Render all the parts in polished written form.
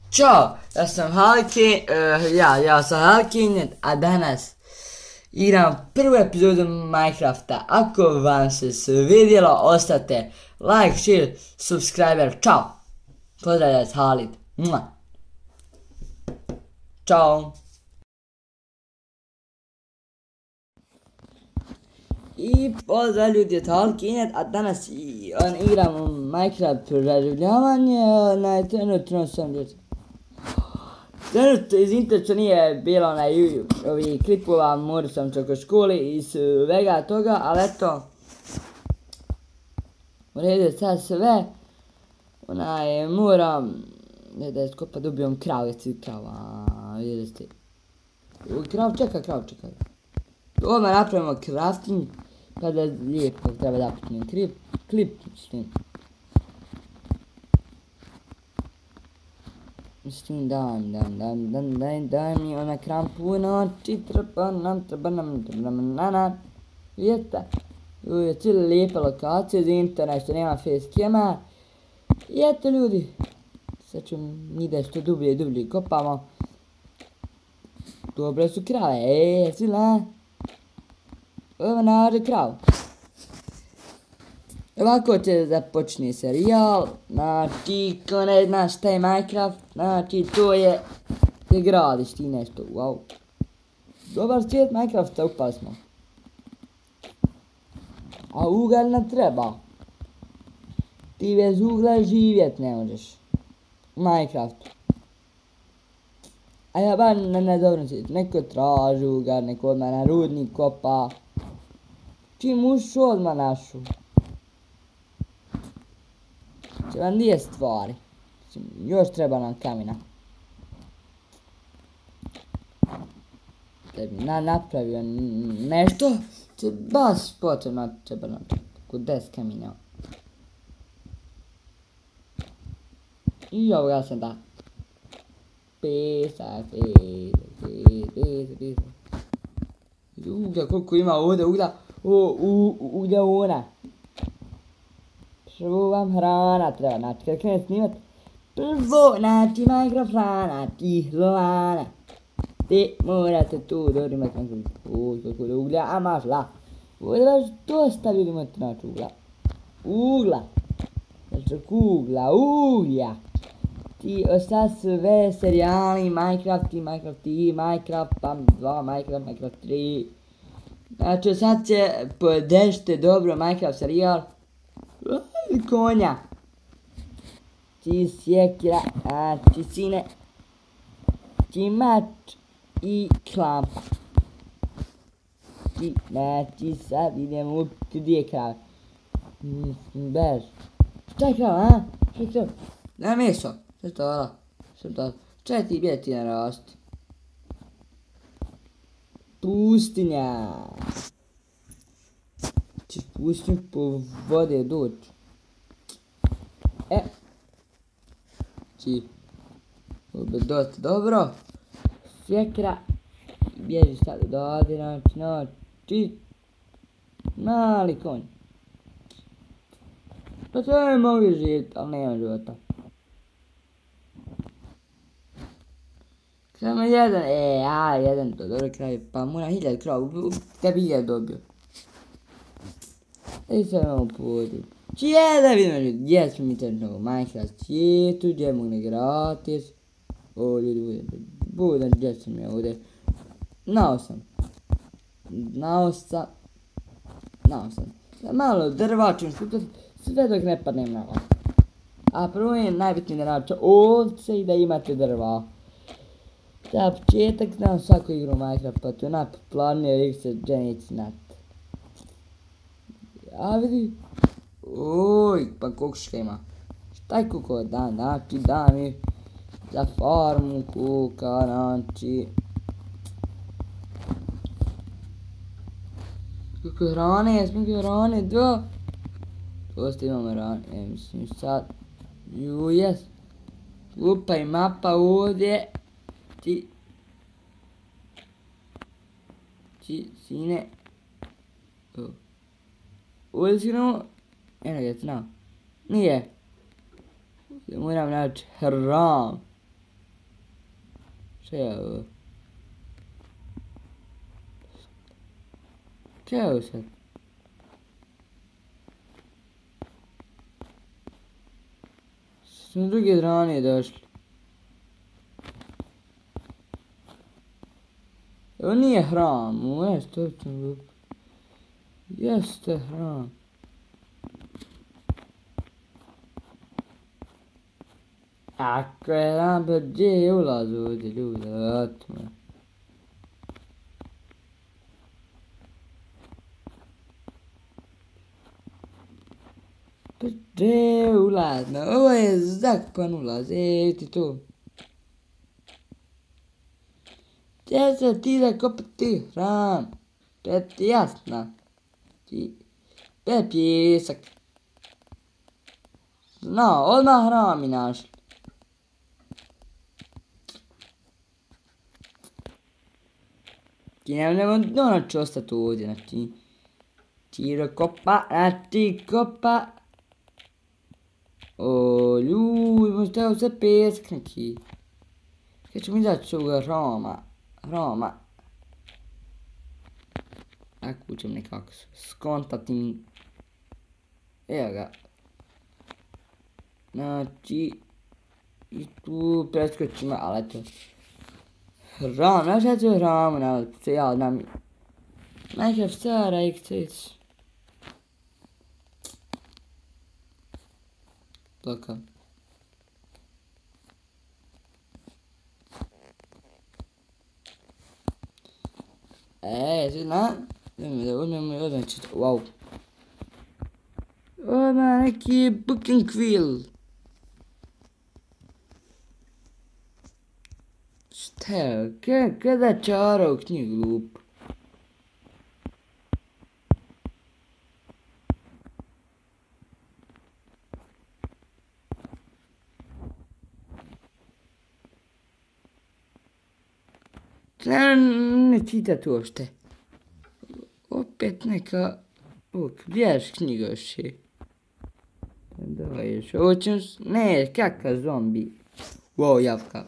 Ćao, ja sam Halki, ja sam Halkin, a danas igram prvu epizodu Minecrafta. Ako vam se svidjelo, ostavite like, share, subscriber. Ćao, pozdravljaj Halid. Ćao. I pozdrav ljudi od Halkinet, a danas igramo Minecraft preživljavanje, trenutno sam trenutno iz interneta nije bilo ovih klipova, morao sam čak u školi i svega toga, ali eto, u redu sad sve, moram, da skopa dobijem krav, jesi krava, vidjeti, krav čeka. Odmah napravimo crafting, pa da lijepo treba da počnem klip s tim. Mislim, daj mi ona krampu, treba nam, vidite, ovo je cijela lijepa lokacija za internet, što nema facecama. I eto ljudi, sad ću mi da što dublje kopamo. Dobre su krave, sila. Ovo nađe krav. Ovako će započne serijal, znači ko ne zna šta je Minecraft, znači to je gdje gradiš ti nešto, wow. Dobar svijet Minecrafta, upali smo. A ugalj nam treba. Ti bez ugla živjet ne možeš. U Minecraftu. A ja bar ne dobro svijet, neko traži ugalj, neko odmah na rudnik kopa. Čim ušu odmah našu. Će vam dvije stvari. Još treba nam kamena. Da bi napravio nešto, će baš potrebno treba nam kod 10 kamena. I ovoga sam da. Pesak. Uglja, koliko ima ovdje uglja. Uglja ona. Prvo vam hrana treba, znači kad krenem snimat, prvo, znači Minecraft hrana, hlana. Te morate tu dorimati koliko da uglja, a mašla. Ovdje baš dosta ljudi imate znači ugla. Znači kugla, uglja. Ti ostali sve serijali, Minecraft, Minecraft, pa 2, Minecraft 3. Znači sad će podešite dobro Minecraft serijal. Konja. Ti sjekira, ti sine. Ti mač i klampa. Ti, znači sad idemo upiti gdje je krav. Bež. Šta je krav, a? Šta je krav? Na meso. Šta je to? Šta je ti bjeti narasti? Pustinja. Ćeš pustinju po vode doći. Či. Ovo je dosta dobro. Sjekra. Bježi sad odavde, znači. Mali konj. Pa sve mogu živjeti, ali nema života. Samo jedan, jedan to dobro kraj, pa mora 1000 krav, da bi 1000 dobio. I sad imamo podiv. Čije da vidimo ljudi, gdje smo mi trenutno u Minecraft svijetu, gdje mogu gratis. O ljudi, budem gdje sam ja ovdje. Nao sam. Malo drva ću skupiti, sve dok ne padnem na vas. A prvo je najbitnije da nađete ovce i da imate drva. Za početak znam svaku igru Minecraft, pa tu najpopularnije igre se Genici Nat. A vidi. Oj, pa kukuška ima. Šta je kuko? Znači da mi za farmu kuka, znači. Kako hrane, da. Dosta imamo hrane, mislim sad. Jes. Lupa i mapa ovdje. Ti sine. Ovdje si no. Eno je znao. Nije. Moram naći hranu. Šta je ovo? Šta je ovo sad? Smo s druge strane došli. Ovo nije hram, ovo je točno glup. Jeste hram. Ako je hram, pa gdje je ulaz ovdje, ljudi, otme. Pa gdje je ulaz, ovo je zakopan ulaz, ti to. Gdje se ti da kopati hram? To je ti jasno. To je pjesak. No, odmah hram mi našli. Ti ne će ostati ovdje, znači. Tiro kopa, znači kopa. O, ljudi, možete ovo sve pjesak neki. Kada ćemo izaći ovoga Roma. Ako ćemo nekako skontati. Evo ga. Znači. I tu preskočimo, ali eto. Ram, znaš šta ću Ramu nalaziti se ja znam. Minecraft stara X3. Tako. Zna. Uzmemo i odmah čito. Wow. Odmah neki booking quill. Šta je? Kada čara u knjigu glup? Ne čita to ošte. Opet neka... Gdješ knjiga još je? Daj još, ovo ćemo... Ne, kakva zombi. Wow, javka.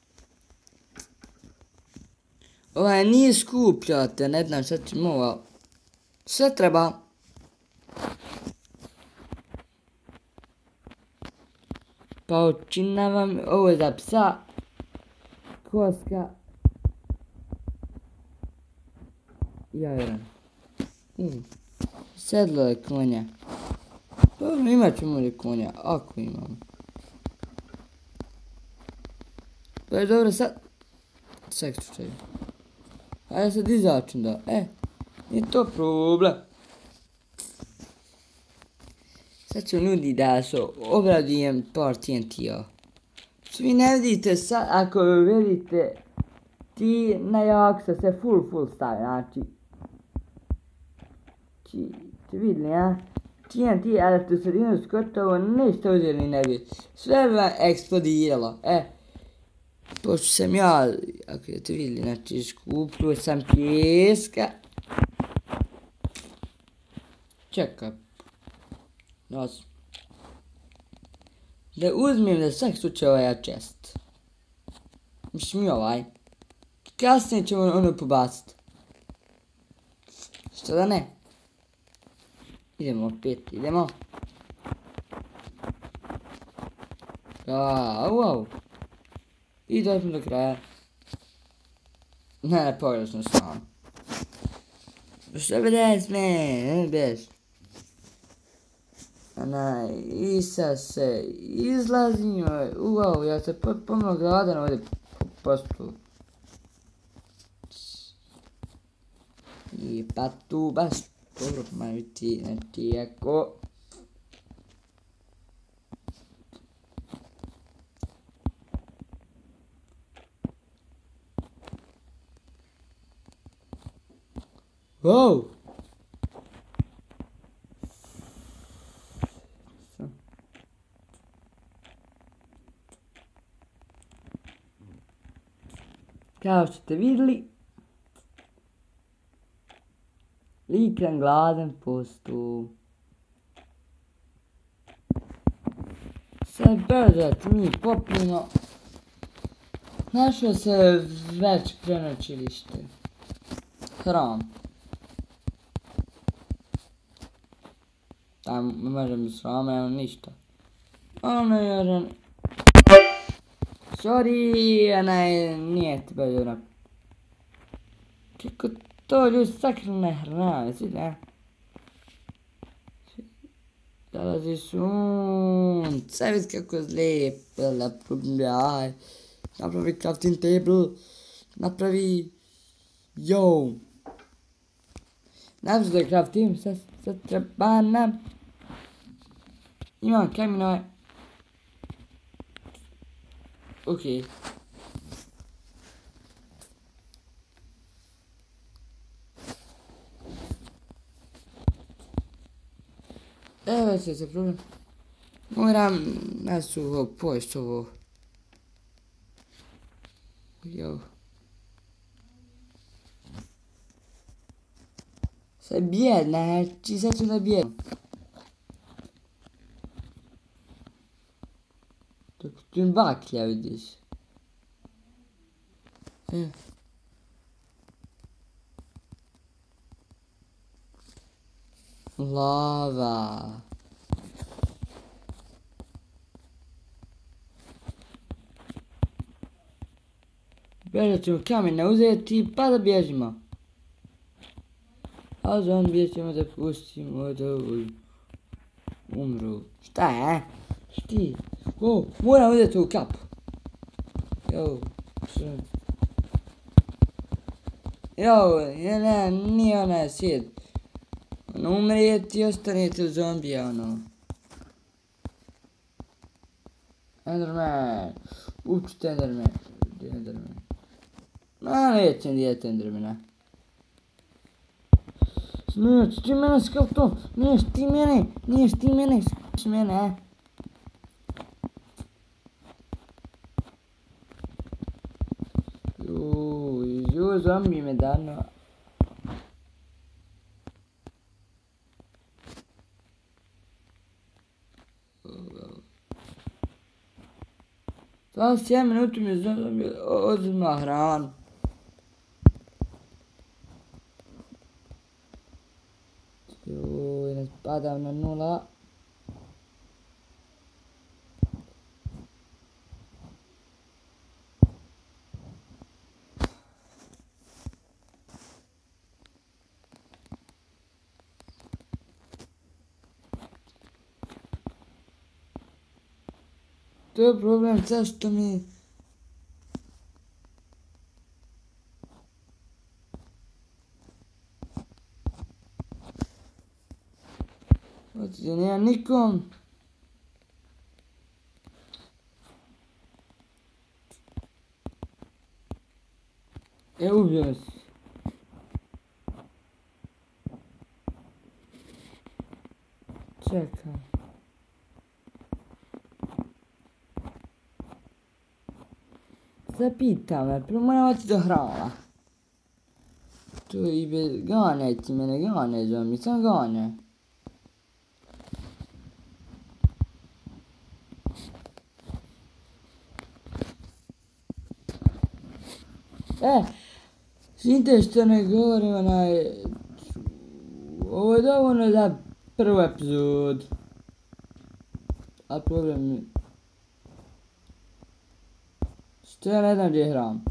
Ovaj nije skupljate, ne znam šta ćemo ovo. Sve treba. Paučina vam, ovo je za psa. Koska. Jajan. Sedlo je konja. Dobro, imat ćemo li konja, ako imamo. Pa je dobro sad. Seksučaj. Ajde sad izačem da. Nije to problem. Sad ću nudi da se obradujem par TNT-a. Svi ne vidite sad, ako vidite, ti na jaksa se full stavi, znači. Ti vidli, ja? TNT, ali tu sredinu skotovo ništa uzeli ne bi. Sve bi vam eksplodiralo, Pošto sam ja, ako je to vidjeli, znači skupio sam pjeska. Čekaj. Da uzmem za svak slučaj ovaj chest. Mislim i ovaj. Kasnije ćemo ono pobaciti. Što da ne? Idemo opet, idemo. Wow. I dođemo do kraja. Ne, pogrešno sam. Što bi ne beš. Isa se izlazimo. Wow, ja se potpuno gladan ovdje postu. I pa tu baš dobro pomaviti, znači ako... Wow! Kao što ste vidjeli, lik nam gladan postu. Sad brzo mi popijemo. Našao se već prenoćilište. Hram. Tam možemo s vama, evo ništa. Ono je jedan... Sorry, nije ti bolje vrap. Kako to ljudi sakrne hrane, svi ne? Dolazi sunce, vidi kako zlijepo, lepo, jaj. Napravi crafting table, napravi... Yo! Napravi da craftim, sad treba nam... Imam kaminove. Okej. Evo se problem. Moram na suho pojest ovo. Jo. Sad bjedna, znači sad ću da bjedna. Dok tu baklja vidiš. Lava. Bježat ćemo kamene uzeti pa da bježimo. A zombije ćemo da pustimo da umru. Šta je? Šti? O, moram uzeti u kapu. Jo, što? Jo, nije ona sjed. Ono umrijeti i ostanete zombija, ono. Enderman. Učite Enderman. Gdje je Enderman? Nećem dijeti Endermana. Smijeć ti mene skautom. Niješ ti mene. Skauči mene, Juuu, zombi me dano. Za 7 minuta mi zombi oduzma hranu. Juuu, ne spadam na 0. To je problem, zašto mi... Ovdje nema nikom. Ubio se. Čekaj. Zapita me, prvo moram otići do hrana. Tu i bez gane ti mene, gane zombi, sam gane. Znite što ne govorim ovo je dovoljno za prvu epizodu. A problem je... Što ja ne znam gdje je hram.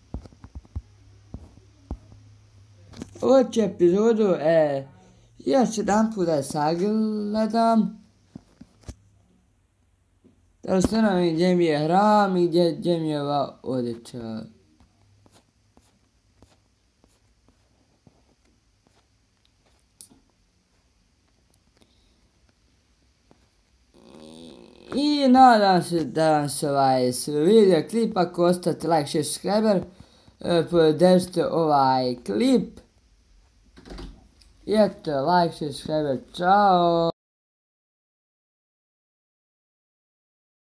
Ovu epizodu, još jedan put da sagledam. Da ustanovim gdje mi je hram i gdje mi je ova odjeća. I nadam se da vam se ovaj video klip, ako ostavite like, share, subscriber, podržite ovaj klip. I eto, like, share, subscriber, čao!